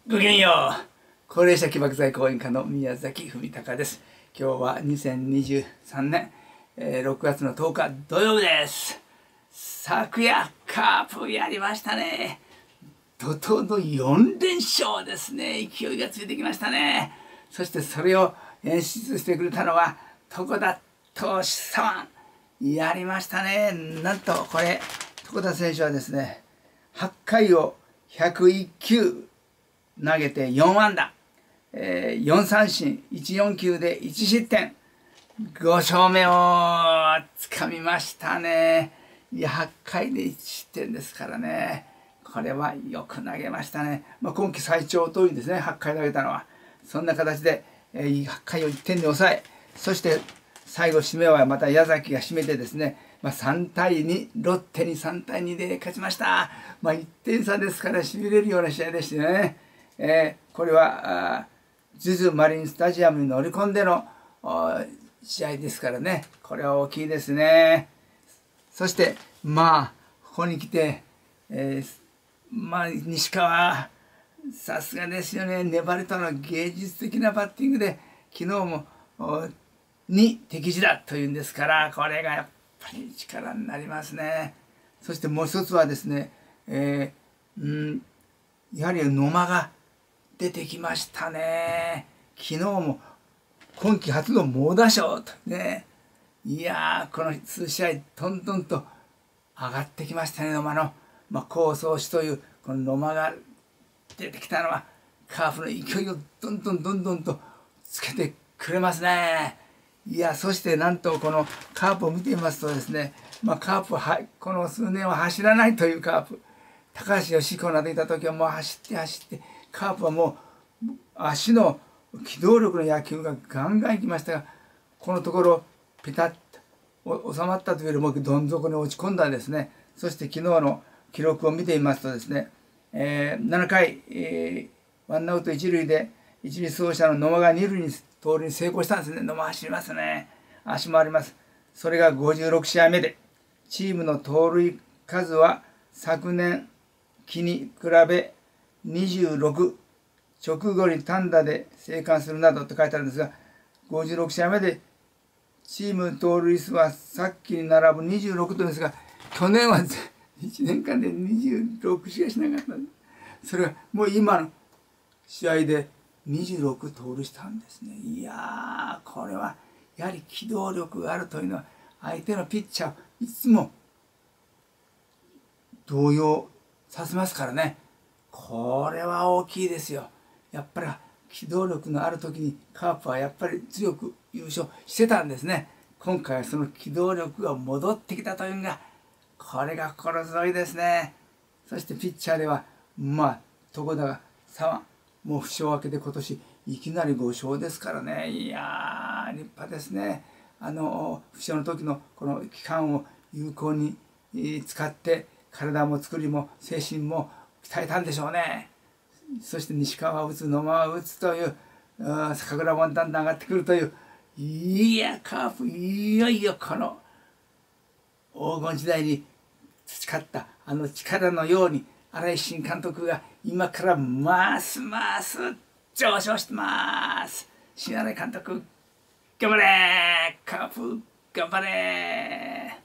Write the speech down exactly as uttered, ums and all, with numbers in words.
ごきげんよう。高齢者起爆剤講演家の宮崎文隆です。今日はにせんにじゅうさんねん、えー、ろくがつのとおか土曜日です。昨夜カープやりましたね。怒涛のよんれんしょうですね。勢いがついてきましたね。そしてそれを演出してくれたのは床田投手さん。やりましたね。なんとこれ床田選手はですね、はちかいをひゃくいっきゅう投げてよんあんだ、えー、よんさんしんいちよんきゅうでいちしってん、ごしょうめをつかみましたね。いやはちかいでいちしってんですからね、これはよく投げましたね。まあ、今季最長というんですね、はちかい投げたのは。そんな形で、えー、はちかいをいってんで抑え、そして最後締めはまた矢崎が締めてですね、まあ、さんたいに、ロッテにさんたいにで勝ちました。まあ、いってんさですからしびれるような試合でしたね。えー、これはズズマリンスタジアムに乗り込んでの試合ですからね、これは大きいですね。そしてまあここに来て、えー、まあ西川さすがですよね。粘りとの芸術的なバッティングで昨日もに敵地だというんですから、これがやっぱり力になりますね。そしてもう一つはですね、えー、うんやはり野間が出てきましたね。昨日も今季初の猛打賞とね、いやーこの数試合どんどんと上がってきましたね。野間の、まあ、好走手というこの野間が出てきたのはカープの勢いをどんどんどんどんとつけてくれますね。いやそしてなんとこのカープを見ていますとですね、まあ、カープはこの数年は走らないというカープ、高橋義彦などいた時はもう走って走ってカープはもう足の機動力の野球がガンガンいきましたが、このところピタッと収まったというよりもどん底に落ち込んだんですね。そして昨日の記録を見てみますとですね、えー、ななかい、えー、ワンアウト一塁で一塁走者の野間が二塁に盗塁に成功したんですね。野間走りますね。足もあります。それがごじゅうろくしあいめで、チームの盗塁数は昨年期に比べにじゅうろく、直後に単打で生還するなどって書いてあるんですが、ごじゅうろくしあいめでチーム盗塁数はさっきに並ぶにじゅうろくとですが、去年はいちねんかんでにじゅうろくしかしなかったんです。それはもう今の試合でにじゅうろく盗塁したんですね。いやーこれはやはり機動力があるというのは相手のピッチャーをいつも動揺させますからね。これは大きいですよ。やっぱり機動力のある時にカープはやっぱり強く優勝してたんですね。今回はその機動力が戻ってきたというのが、これが心強いですね。そしてピッチャーではまあ床田左腕、もう負傷明けで今年いきなりごしょうですからね。いやー立派ですね。あの負傷の時のこの期間を有効に使って体も作りも精神も鍛えたんでしょうね。そして西川を打つ、野間を打つという、坂倉もだんだん上がってくるという、いやカープいよいよこの黄金時代に培ったあの力のように新井新監督が今からますます上昇してます。新新井監督頑張れ、カープ頑張れ。